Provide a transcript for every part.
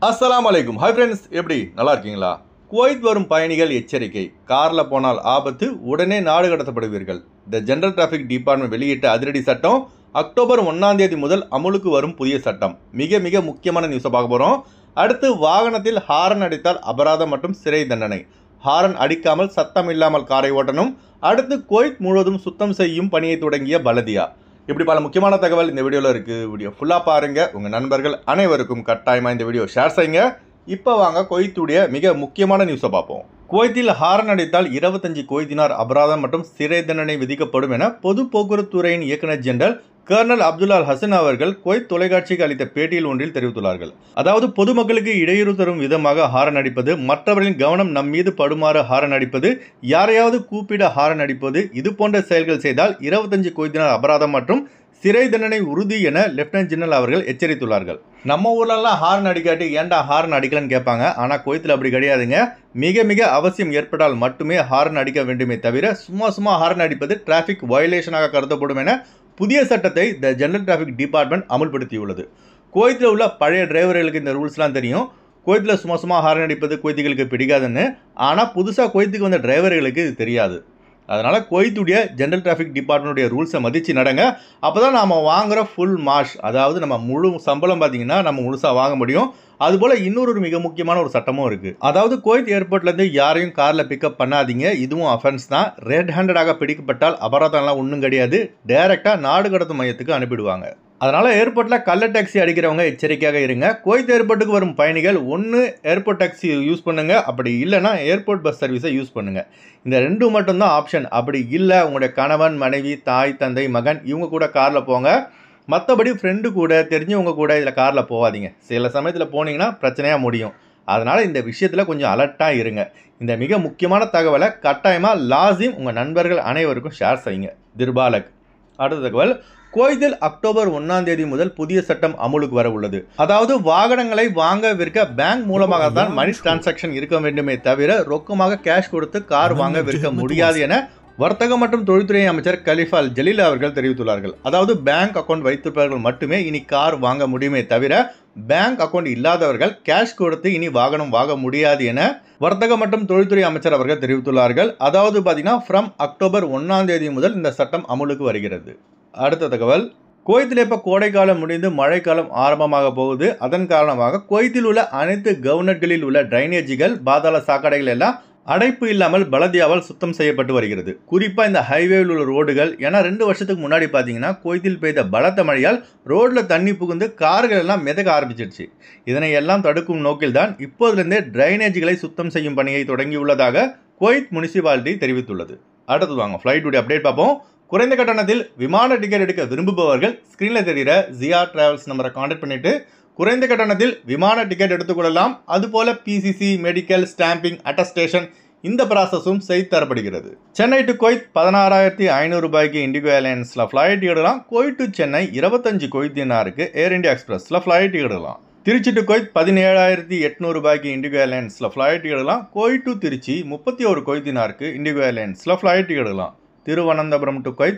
அஸ்ஸலாமு அலைக்கும். Hi friends, எப்படி நல்லா இருக்கீங்களா? குவைத் வரும் பயணிகள் எச்சரிக்கை, காரில் போனால் ஆபத்து, உடனே நாடு கடத்தப்படுவீர்கள். த ஜெனரல் டிராஃபிக் டிபார்ட்மெண்ட் வெளியிட்ட அதிரடி சட்டம் அக்டோபர் 1ஆம் தேதி முதல் அமுலுக்கு வரும் புதிய சட்டம். மிக முக்கியமான நியூஸை பார்க்க போகிறோம். அடுத்து, வாகனத்தில் ஹாரன் அடித்தால் அபராதம் மற்றும் சிறை தண்டனை. ஹாரன் அடிக்காமல் சத்தம் இல்லாமல் காரை ஓட்டணும். அடுத்து, குவைத் முழுவதும் சுத்தம் செய்யும் பணியை தொடங்கிய பலதியா. இப்படி பல முக்கியமான தகவல் இந்த வீடியோவில் இருக்குது. வீடியோ ஃபுல்லாக பாருங்கள். உங்கள் நண்பர்கள் அனைவருக்கும் கட்டாயமாக இந்த வீடியோ ஷேர் செய்யுங்க. இப்போ வாங்க குவைத்துடைய மிக முக்கியமான நியூஸை பார்ப்போம். குவைத்தில் ஹாரன் அடித்தால் 25 குவைத் தினார் அபராதம் மற்றும் சிறை தண்டனை விதிக்கப்படும் என பொது போக்குவரத்து துறையின் இயக்குநர் general colonel Abdul Al Hassan அவர்கள் குவைத் தொலைக்காட்சிக்கு அளித்த பேட்டியில் ஒன்றில் தெரிவித்துள்ளார்கள். அதாவது, பொதுமக்களுக்கு இடையூறு தரும் விதமாக ஹாரன் அடிப்பது, மற்றவர்களின் கவனம் நம் மீது படுமாறு ஹாரன் அடிப்பது, யாரையாவது கூப்பிட ஹாரன் அடிப்பது, இது போன்ற செயல்கள் செய்தால் 25 குவைத் தினார் அபராதம் மற்றும் சிறை தண்டனை உறுதி என லெப்டினன்ட் ஜெனரல் அவர்கள் எச்சரித்துள்ளார்கள். நம்ம ஊர்லலாம் ஹாரன் அடிக்காட்டி ஏன்டா ஹாரன் அடிக்கலன்னு கேட்பாங்க. ஆனால் குவைத்தில் அப்படி கிடையாதுங்க. மிக அவசியம் ஏற்பட்டால் மட்டுமே ஹாரன் அடிக்க வேண்டுமே தவிர சும்மா ஹாரன் அடிப்பது டிராஃபிக் வயலேஷனாக கருதப்படும் என புதிய சட்டத்தை த ஜெனரல் டிராஃபிக் டிபார்ட்மெண்ட் அமுல்படுத்தியுள்ளது. குவைத்தில் உள்ள பழைய டிரைவர்களுக்கு இந்த ரூல்ஸ்லாம் தெரியும். குவைத்தில் சும்மா ஹாரன் அடிப்பது குவைத்திகளுக்கு பிடிக்காதுன்னு. ஆனால் புதுசாக குவைத்துக்கு வந்த டிரைவர்களுக்கு இது தெரியாது. அதனால் குவைத்துடைய ஜெனரல் டிராஃபிக் டிபார்ட்மெண்ட்டுடைய ரூல்ஸை மதித்து நடங்க. அப்போ தான் நம்ம வாங்குகிற ஃபுல் மாஷ், அதாவது நம்ம முழு சம்பளம் பார்த்திங்கன்னா நம்ம முழுசாக வாங்க முடியும். அதுபோல் இன்னொரு மிக முக்கியமான ஒரு சட்டமும் இருக்குது. அதாவது, குவைத் ஏர்போர்ட்லேருந்து யாரையும் காரில் பிக்கப் பண்ணாதீங்க. இதுவும் அஃபென்ஸ் தான். ரெட் ஹேண்டடாக பிடிக்கப்பட்டால் அபராதம்லாம் ஒன்றும் கிடையாது. டைரெக்டாக நாடு கடத்தும் மையத்துக்கு அனுப்பிடுவாங்க. அதனால் ஏர்போர்ட்டில் கள்ள டாக்ஸி அடிக்கிறவங்க எச்சரிக்கையாக இருங்க. குவைத் ஏர்போர்ட்டுக்கு வரும் பயணிகள் ஒன்று ஏர்போர்ட் டாக்ஸி யூஸ் பண்ணுங்கள், அப்படி இல்லைனா ஏர்போர்ட் பஸ் சர்வீஸை யூஸ் பண்ணுங்கள். இந்த ரெண்டு மட்டும்தான் ஆப்ஷன். அப்படி இல்லை, உங்களுடைய கணவன், மனைவி, தாய், தந்தை, மகன் இவங்க கூட காரில் போங்க. மற்றபடி ஃப்ரெண்டு கூட, தெரிஞ்சவங்க கூட இதில் காரில் போகாதீங்க. சில சமயத்தில் போனீங்கன்னா பிரச்சனையாக முடியும். அதனால் இந்த விஷயத்தில் கொஞ்சம் அலர்ட்டாக இருங்க. இந்த மிக முக்கியமான தகவலை கட்டாயமாக லாசிம் உங்கள் நண்பர்கள் அனைவருக்கும் ஷேர் செய்யுங்க. திர்பாலக். அடுத்த தகவல், குவைத்தில் அக்டோபர் 1ஆம் தேதி முதல் புதிய சட்டம் அமுலுக்கு வர உள்ளது. அதாவது, வாகனங்களை வாங்க விற்க பேங்க் மூலமாக தான் மணி டிரான்சாக்ஷன் இருக்க வேண்டுமே தவிர ரொக்கமாக கேஷ் கொடுத்து கார் வாங்க விற்க முடியாது என வர்த்தக மற்றும் தொழில்துறை அமைச்சர் கலிஃபா அல் ஜலீல் அவர்கள் தெரிவித்துள்ளார்கள். அதாவது, பேங்க் அக்கௌண்ட் வைத்திருப்பவர்கள் மட்டுமே இனி கார் வாங்க முடியுமே தவிர பேங்க் அக்கௌண்ட் இல்லாதவர்கள் கேஷ் கொடுத்து இனி வாகனம் வாங்க முடியாது என வர்த்தக மற்றும் தொழில்துறை அமைச்சர் அவர்கள் தெரிவித்துள்ளார்கள். அதாவது பார்த்தீங்கன்னா, ஃப்ரம் அக்டோபர் 1ஆம் தேதி முதல் இந்த சட்டம் அமுலுக்கு வருகிறது. அடுத்த தகவல், குவைத்தில் இப்போ கோடைக்காலம் முடிந்து மழைக்காலம் ஆரம்பமாக போகுது. அதன் காரணமாக குவைத்தில் உள்ள அனைத்து கவர்னர்களில் உள்ள டிரைனேஜிகள், பாதாள சாக்கடைகள் எல்லாம் அடைப்பு இல்லாமல் பலதியாவால் சுத்தம் செய்யப்பட்டு வருகிறது. குறிப்பாக இந்த ஹைவேவில் உள்ள ரோடுகள். ஏன்னா 2 வருஷத்துக்கு முன்னாடி பார்த்தீங்கன்னா குவைத்தில் பெய்த பலத்த மழையால் ரோட்டில் தண்ணி புகுந்து கார்கள் எல்லாம் மிதக்க ஆரம்பிச்சிருச்சு. இதனை எல்லாம் தடுக்கும் நோக்கில்தான் இப்போதிலிருந்தே டிரைனேஜ்களை சுத்தம் செய்யும் பணியை தொடங்கியுள்ளதாக குவைத் முனிசிபாலிட்டி தெரிவித்துள்ளது. அடுத்து வாங்க ஃப்ளைட்டுடைய அப்டேட் பார்ப்போம். குறைந்த கட்டணத்தில் விமான டிக்கெட் எடுக்க விரும்புபவர்கள் ஸ்க்ரீனில் தெரிகிற ஜியா டிராவல்ஸ் நம்பரை கான்டாக்ட் பண்ணிவிட்டு குறைந்த கட்டணத்தில் விமான டிக்கெட் எடுத்துக்கொள்ளலாம். அதுபோல் பிசிசி, மெடிக்கல், ஸ்டாம்பிங், அட்டஸ்டேஷன் இந்த ப்ராசஸும் செய்து தரப்படுகிறது. சென்னை டு குவைத் 16,500 ரூபாய்க்கு இண்டிகோ ஏர்லைன்ஸில் ஃப்ளைட் எடுக்கலாம். குவைத் டு சென்னை 25 குவைத் தினாருக்கு ஏர் இண்டியா எக்ஸ்பிரஸில் ஃப்ளைட் எடுக்கலாம். திருச்சி டு குவைத் 17,800 ரூபாய்க்கு இண்டிகோ ஏர்லைன்ஸில் ஃப்ளைட் எடுக்கலாம். குவைத் டு திருச்சி 31 குவைத் தினாருக்கு இண்டிகோ ஏர்லைன்ஸில் ஃப்ளைட் எடுக்கலாம். திருவனந்தபுரம் டு குவைத்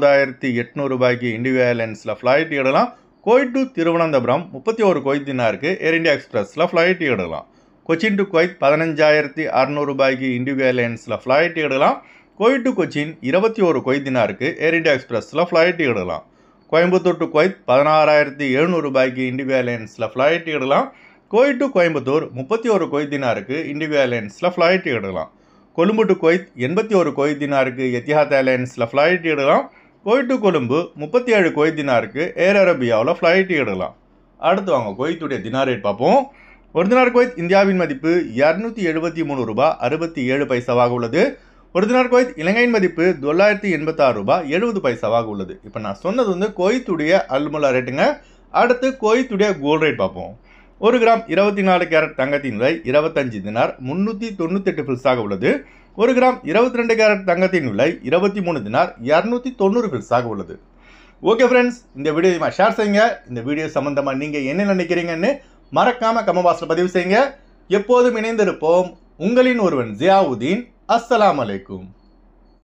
19,800 ரூபாய்க்கு இண்டிகோ ஏர்லைன்ஸில் ஃப்ளைட் எடுக்கலாம். குவைத் டு திருவனந்தபுரம் 31 குவைத் தினாருக்கு ஏர் இண்டியா எக்ஸ்பிரஸில் ஃப்ளைட் எடுக்கலாம். கொச்சின் டு குவைத் 15,600 ரூபாய்க்கு இண்டிகோ ஏர்லைன்ஸில் ஃப்ளைட் எடுக்கலாம். குவைத் டு கொச்சின் 21 குவைத் தினாருக்கு ஏர் இண்டியா எக்ஸ்பிரஸில் ஃப்ளைட் எடுக்கலாம். கோயம்புத்தூர் டு குவைத் 16,700 ரூபாய்க்கு இண்டிகோ ஏர்லைன்ஸில் ஃப்ளைட் எடுக்கலாம். குவைத் டு கோயம்புத்தூர் 31 குவைத் தினாருக்கு இண்டிகோ ஏர்லைன்ஸில் ஃப்ளைட் எடுக்கலாம். கொழும்பு டு குவைத் 81 குவைத் தினாருக்கு எத்திஹாத் ஏர்லைன்ஸில் ஃப்ளைட் எடுக்கலாம். குவைத் டு கொழும்பு 37 குவைத் தினாருக்கு ஏர் அரேபியாவில் ஃப்ளைட் எடுக்கலாம். அடுத்து வாங்க குவைத்துடைய தினார் ரேட் பார்ப்போம். ஒரு தினார் குவைத் இந்தியாவின் மதிப்பு 273 ரூபாய் 67 பைசாவாக உள்ளது. ஒரு தினார் குவைத் இலங்கையின் மதிப்பு 986 ரூபாய் 70 பைசாவாக உள்ளது. இப்போ நான் சொன்னது குவைத்துடைய அல்முலா ரேட்டுங்க. அடுத்து குவைத்துடைய கோல்ட் ரேட் பார்ப்போம். 1 கிராம் 24 கேரட் தங்கத்தின் விலை 25 தினார் 398 ஃபில்ஸாக உள்ளது. 1 கிராம் 22 கேரட் தங்கத்தின் விலை 23 தினார் 290 ஃபில்ஸாக உள்ளது. ஓகே ஃப்ரெண்ட்ஸ், இந்த வீடியோ ஷேர் செய்யுங்க. இந்த வீடியோ சம்பந்தமாக நீங்கள் என்ன நினைக்கிறீங்கன்னு மறக்காமல் கமெண்ட் பாக்ஸில் பதிவு செய்யுங்க. எப்போதும் இணைந்திருப்போம். உங்களின் ஒருவன் ஜியாவுதீன். அஸ்ஸலாமு அலைக்கும்.